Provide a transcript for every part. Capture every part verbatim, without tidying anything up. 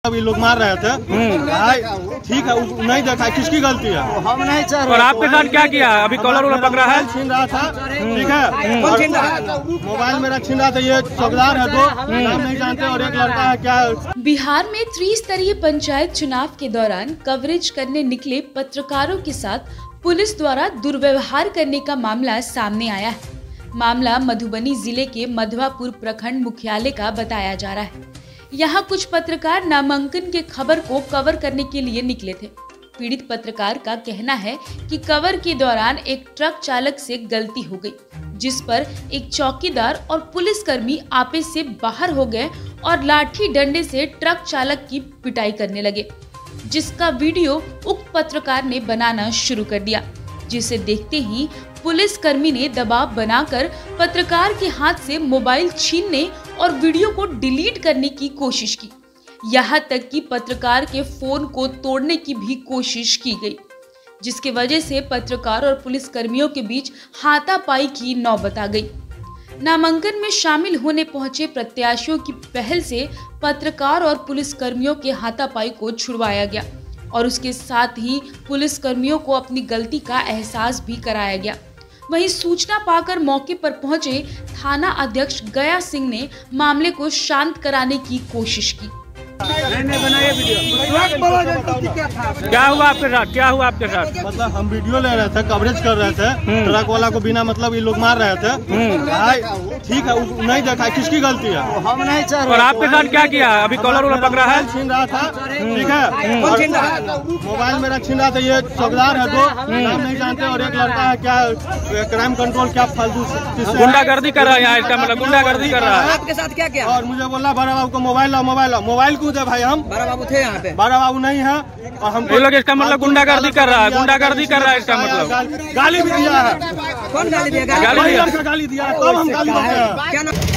अभी लोग मार रहे थे भाई, ठीक है नहीं देखा, किसकी गलती है? हम नहीं चाह और आपके साथ क्या किया? अभी कॉलर वाला पकड़ा है, छीन रहा था, ठीक है, मोबाइल मेरा छीन रहा था। ये चौकीदार है, दो नाम नहीं जानते, और एक लड़का है क्या। बिहार में त्रिस्तरीय पंचायत चुनाव के दौरान कवरेज करने निकले पत्रकारों के साथ पुलिस द्वारा दुर्व्यवहार करने का मामला सामने आया है। मामला मधुबनी जिले के मधवापुर प्रखंड मुख्यालय का बताया जा रहा है। यहाँ कुछ पत्रकार नामांकन के खबर को कवर करने के लिए निकले थे। पीड़ित पत्रकार का कहना है कि कवर के दौरान एक ट्रक चालक से गलती हो गई, जिस पर एक चौकीदार और पुलिसकर्मी आपे से बाहर हो गए और लाठी डंडे से ट्रक चालक की पिटाई करने लगे, जिसका वीडियो उक्त पत्रकार ने बनाना शुरू कर दिया। जिसे देखते ही पुलिसकर्मी ने दबाव बनाकर पत्रकार के हाथ से मोबाइल छीनने और वीडियो को डिलीट करने की कोशिश की। यहाँ तक कि पत्रकार के फोन को तोड़ने की भी कोशिश की गई, जिसकी वजह से पत्रकार और पुलिसकर्मियों के बीच हाथापाई की नौबत आ गई। नामांकन में शामिल होने पहुंचे प्रत्याशियों की पहल से पत्रकार और पुलिसकर्मियों के हाथापाई को छुड़वाया गया और उसके साथ ही पुलिसकर्मियों को अपनी गलती का एहसास भी कराया गया। वहीं सूचना पाकर मौके पर पहुंचे थाना अध्यक्ष गया सिंह ने मामले को शांत कराने की कोशिश की। क्या हुआ आपके साथ? क्या हुआ आपके साथ? मतलब हम वीडियो ले रहे थे, कवरेज कर रहे थे, ट्रक वाला को बिना मतलब ये लोग मार रहे थे भाई, ठीक है नहीं देखा, किसकी गलती है? हम नहीं चाह और आपके साथ क्या किया? अभी कॉलर वाला पकड़ा है, छीन रहा था, ठीक है, मोबाइल मेरा छीन रहा था। ये चौकीदार है, दो नाम नहीं जानते, और एक लड़का है क्या क्राइम कंट्रोल क्या फालतू गुंडागर्दी कर रहा है यहाँ, इसका मतलब गुंडागर्दी कर रहा है। आपके साथ क्या किया? और मुझे बोला बड़ा बाबू को मोबाइल लाओ, मोबाइल लाओ, मोबाइल कूदे भाई। हम बड़ा बाबू थे यहाँ पे? बड़ा बाबू नहीं है, और हम ये लोग इसका मतलब गुंडागर्दी कर रहा है, गुंडागर्दी कर रहा है इसका मतलब। गाली भी दिया है। कौन गाली दिया? गाली दिया, गाली दिया है, तब हम गाली देते हैं। क्या नाम?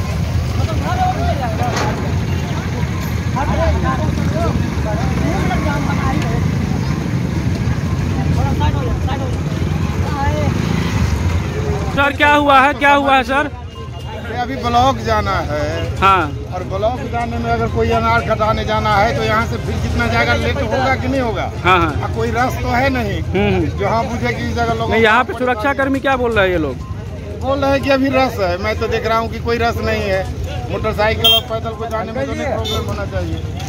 सर क्या हुआ है? क्या हुआ है सर? अभी ब्लॉक जाना है। हाँ, और ब्लॉक जाने में अगर कोई अनार कटाने जाना है तो यहाँ से फिर कितना जाएगा, लेट होगा कि नहीं होगा? हाँ हाँ, कोई रस तो है नहीं जो हाँ पूछे कि इस जगह लोग। यहाँ पे सुरक्षा कर्मी क्या बोल रहे हैं? ये लोग बोल रहे हैं कि अभी रस है। मैं तो देख रहा हूँ कि कोई रस नहीं है। मोटरसाइकिल और पैदल को जाने में तो नहीं प्रॉब्लम होना चाहिए।